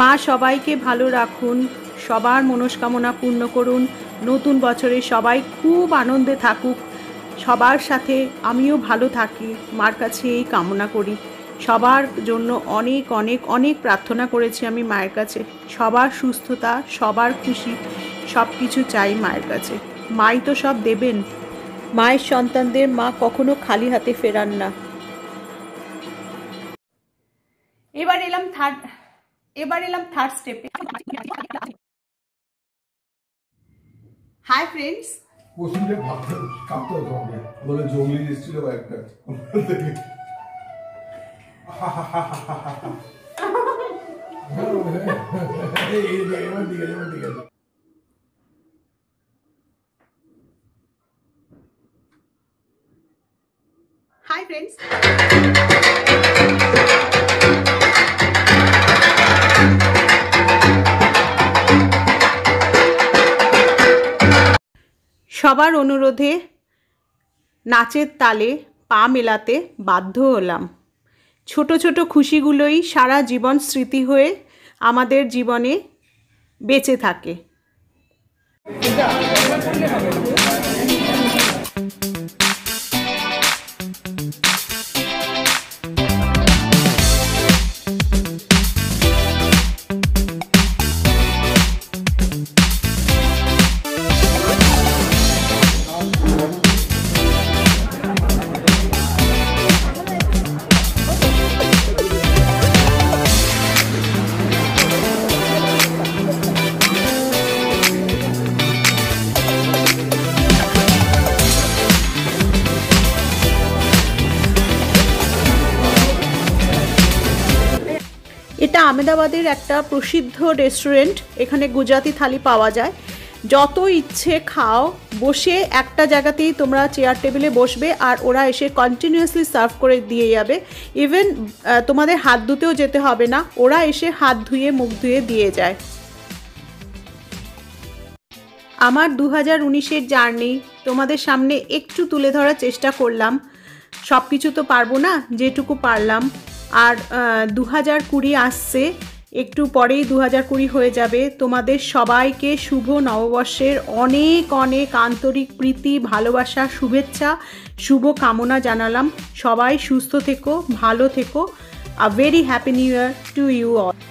মা সবাইকে ভালো রাখুন, সবার মনস্কামনা পূর্ণ করুন। নতুন বছরে সবাই খুব আনন্দে থাকুক, সবার সাথে আমিও ভালো থাকি, মার কাছে এই কামনা করি। সবার জন্য অনেক অনেক অনেক প্রার্থনা করেছি আমি মায়ের কাছে। সবার সুস্থতা, সবার খুশি, সব কিছু চাই মায়ের কাছে। মাই তো সব দেবেন। মায়ের সন্তানদের মা কখনো খালি হাতে ফেরান না। এবার এলাম থার্ড স্টেপে। হাই ফ্রেন্ডস, পশুদের ভাবতে কাঁপতে হতো আমাকে, বলে জঙ্গলি এসেছিল একটা হাই ফ্রেন্ডস, সবার অনুরোধে নাচের তালে পা মেলাতে বাধ্য হলাম। ছোট ছোট খুশিগুলোই সারা জীবন স্মৃতি হয়ে আমাদের জীবনে বেঁচে থাকে। এটা আহমেদাবাদের একটা প্রসিদ্ধ রেস্টুরেন্ট। এখানে গুজরাটি থালি পাওয়া যায়। যত ইচ্ছে খাও, বসে একটা জায়গাতেই তোমরা চেয়ার টেবিলে বসবে আর ওরা এসে কন্টিনিউয়াসলি সার্ভ করে দিয়ে যাবে। ইভেন তোমাদের হাত ধুতেও যেতে হবে না, ওরা এসে হাত ধুয়ে মুখ ধুয়ে দিয়ে যায়। আমার 2019-এর জার্নি তোমাদের সামনে একটু তুলে ধরার চেষ্টা করলাম। সব কিছু তো পারবো না, যেটুকু পারলাম। আর 2020 আসছে, একটু পরেই 2020 হয়ে যাবে। তোমাদের সবাইকে শুভ নববর্ষের অনেক অনেক আন্তরিক প্রীতি, ভালোবাসা, শুভেচ্ছা, শুভ কামনা জানালাম। সবাই সুস্থ থেকো, ভালো থেকো। A very happy new year to you all.